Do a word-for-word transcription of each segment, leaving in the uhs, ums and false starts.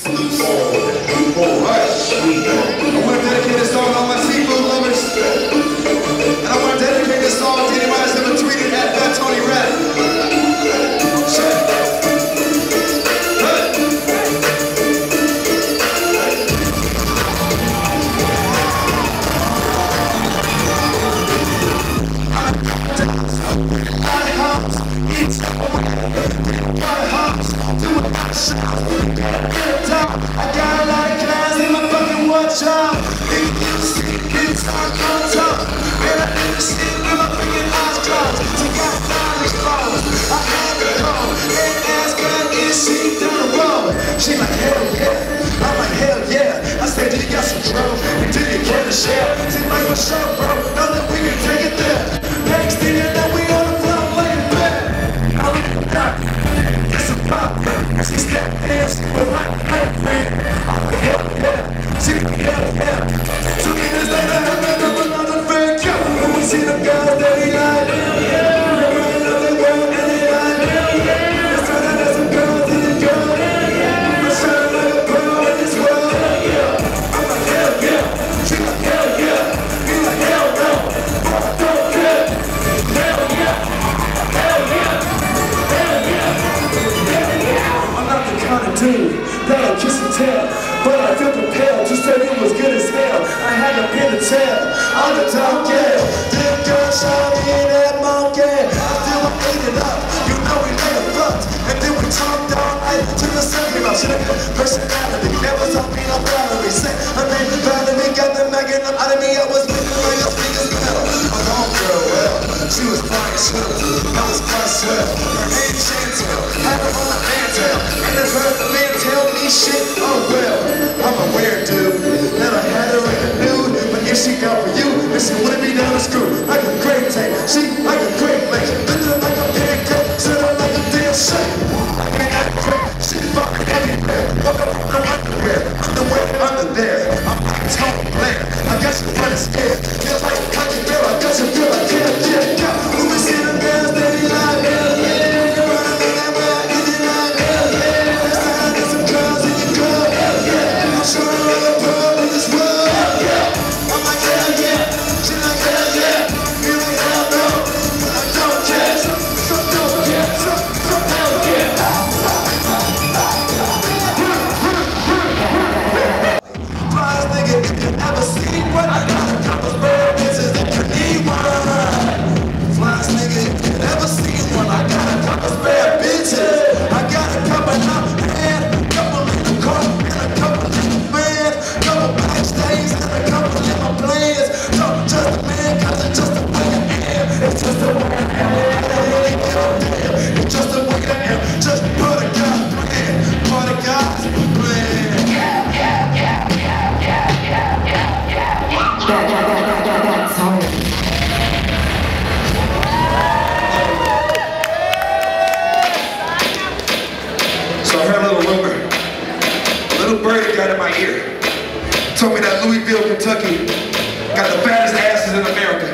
want to dedicate this song to all my seafood lovers. And I want to dedicate this song to anybody that's ever tweeted at that Tony Rat. I got a lot of class in my fucking watch out. If you see kids on top, and I didn't see with my fucking eyes closed. So got knowledge problems. I had to go and ask her if she down the road. She like hell yeah. I'm like hell yeah. I said, do you got some drugs? And do you care to share? She's like, what's up, bro? Know that we can take it there. Next thing you know, we on the floor playing bad. I look at the doctor. It's a pop. She stepped hands with my hand. I'm like hell yeah. She like hell yeah. Two minutes later, I met up another friend. And we see them girls that he like. Hell yeah. We're running up the world and they like. Hell yeah. Let's turn out some girls in the girl. Hell yeah. Let's shine like a pearl in this world. Hell yeah. I'm like hell yeah. She like hell yeah. He like hell no. I don't care. Hell yeah. Hell yeah. Hell yeah. Hell yeah. I'm not the kind of dude that'll kiss and tell, but I feel compelled to say it was good as hell. I had a pin to tell on the top yeah. Them girls shot me in that monkey. I still ate it up. You know we made a fuck. And then we talked all night to the sun came out. Should have got personality. Never saw me no battery. Say her name is Valerie. Got them magging up out of me. I was making like a fingers metal. My homegirl, well, she was flying too. I was quite swell. Her name Chantel. Had her on the mantel. And I heard the man tell me shit. Oh well, I'm a weird dude. And I had her in the nude. But if she got for you, then she wouldn't be down the screw. Like a great tape. She like a great lake. Bend her like a pancake. Set her like a damn shake. Man, I'm great. She fucking everywhere. Walk up with no underwear. Underwear under there. I'm like Tony Blair. I got you running scared. Feel like a country bear. I got you feel like yeah, yeah, yeah. Who we see them girls that he like? Hell yeah. You're running in that way. Is it like hell yeah? Let's sign in some girls in your club. Hell yeah. I'm sure I'm like a pearl in this world. Hell yeah. I'm like hell yeah. She like hell yeah. You like hell no. I don't care. So don't care. So so hell yeah. Flyest nigga if you ever seen one. I got a couple bad bitches if you need one. Flyest nigga if you ever seen one. I got a couple bad bitches. I got a couple out and a couple in the car and a couple in the van. Couple backstage and a couple in my plans. So just a man cause it's just the way I am. It's just the way I am. I don't really give a damn. It's just the way I am. Just put a God's plan. Put a God's plan. That, that, that, that, that, that's hard. So I heard a little rumor. A little birdie got in my ear. Told me that Louisville, Kentucky got the baddest asses in America.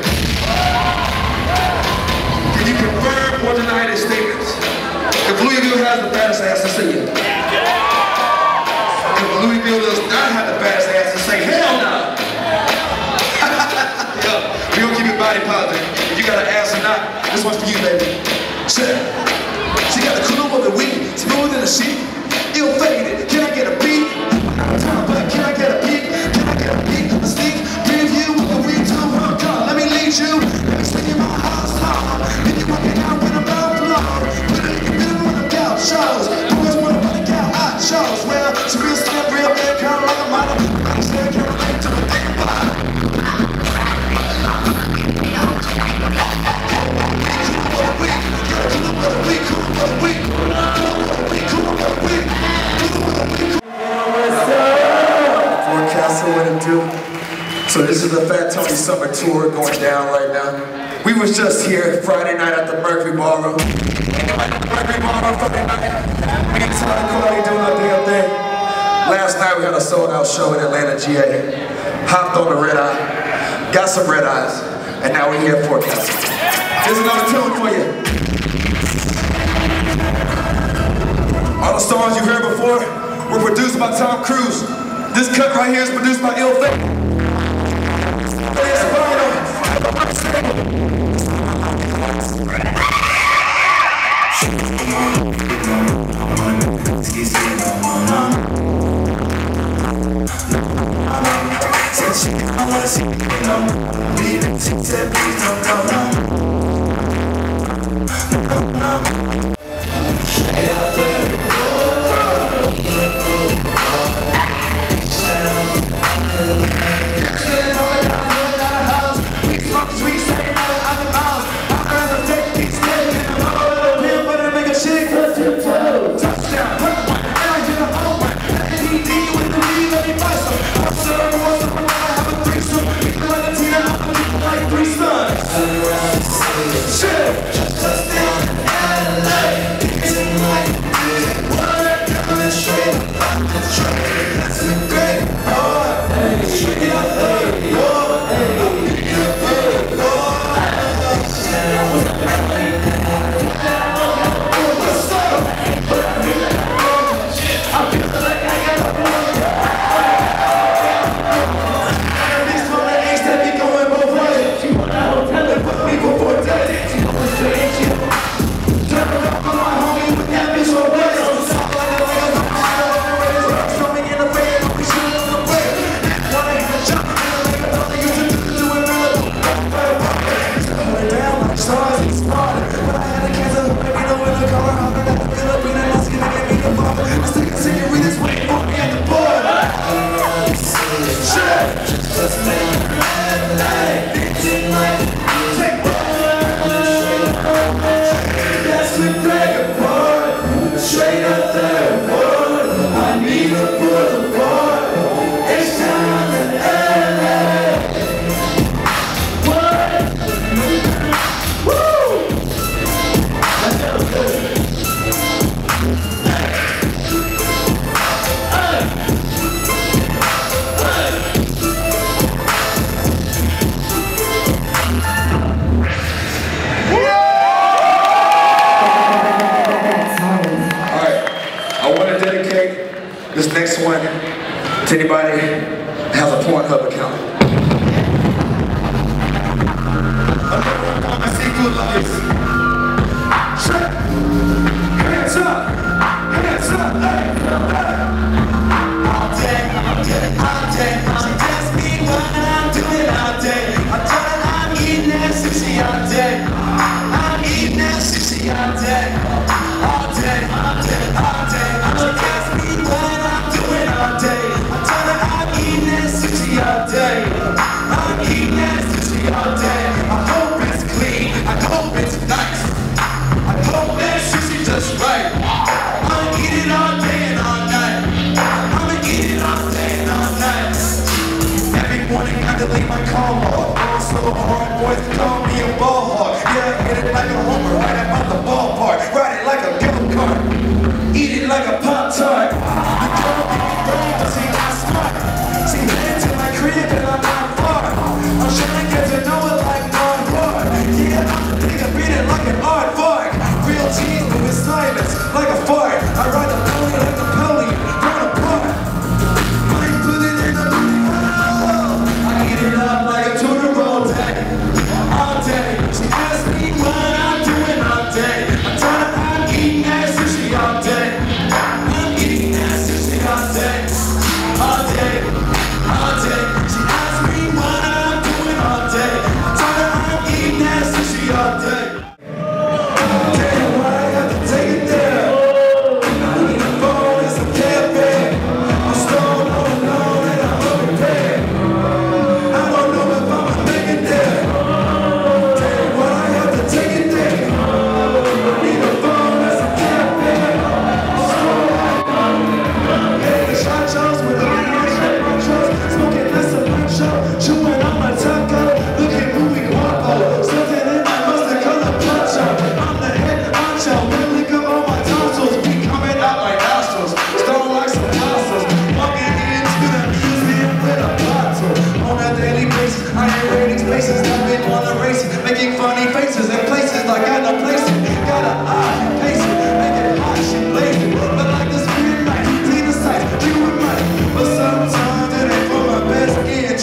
Can you confirm or deny these statements? If Louisville has the baddest asses, say it. If Louisville does not have the baddest asses, say hell no. We gonna keep it body positive. If you got an ass or not, this one's for you, baby. Shit. She got the clue of the week, smooth in the sheet. Ill-faded. Can I get a beat? But can I get a peek? Can I get a peek? A sneak preview of the week to her car. Let me lead you. Let me sing in my house. If you walking out with a mouth long, put it in the middle of the gal shows. Boys wanna put a gal out shows. Well, it's real skin, real air, kind of like a model. I'm saying, can relate to the thing about it. Forecastle, what it do? So this is the Fat Tony Summer Tour going down right now. We was just here Friday night at the Mercury Ballroom. Mercury Ballroom Friday night. Me and Ty Cardi doing our damn thing. Last night we had a sold out show in Atlanta, G A. Hopped on the red eye, got some red eyes, and now we're here at Forecastle. Here's another tune for you. All the songs you heard before, were produced by Tom Cruise. This cut right here is produced by Illfaded. I wanna see you know, leaving she said please don't go no. Straight out there, we smoke sweet, straight out of the mouth. I'd rather take these days in the middle of the pill, but I make a shake. Touchdown, touchdown, and I hit a home run. T D with the lead, let me buy some. I'm sorry, what's up? Like three sons. Shit. Touchdown in L A. Tonight. What a demonstration. I'm the train. That's a great boy. Straight out there. Boy. Beautiful boy. What's up? I feel like I got a boy. These one days that be going both ways. Before that, turn around for my homie with that bitch on way. Stop like a like a show me in the way, don't be shooting on the way. One ain't the jump, and I like a thought they used to do to it, man. Put it down like stars and started. But I had a cancer, baby, no in the car. I'm in the Philippine and asking to get me the bomb. I still continue with this waiting for me at the border. Shit! Just make it red light, bitchin' like take that's the great part, straight up there, boy. I need to pull apart. It's time to L A. What? Woo! That feels good. Hey. Hey. Hey. This next one to anybody that has a Pornhub account. I see good lights. Hands up, hands up, hey, hey. All day, all day, all day, all day. Just me what I'm doing all day. I'm telling I'm eating that sushi all day. I'm eating that sushi all day. All day, all day, all day. I'm just me what I'm doing all day. I'm telling I'm eating that sushi all day. I'm eating that sushi all day. I hope it's clean. I hope it's nice. I hope that sushi just right. I'ma eat it all day and all night. I'ma eat it all day and all night. Every morning I delete my call log. Going so hard, boys call me a ball hog. Yeah, I hit it like a homer right about the ballpark. Ride it like a go-kart. Eat it like a Pop-Tart. The girl make me brain, but she not smart. She headed to my crib and I'm not far. I'm trying to get to know it like Ron Hard. Yeah, I'm the nigga beat it like an art fart. Real cheese, but with silence, like a fart. I ride the pony like a pony, run apart. Might put it in the oh, I eat it up like a tuna roll day. All day, she asked me what I'm doing.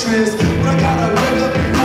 mattress. But I gotta wake up and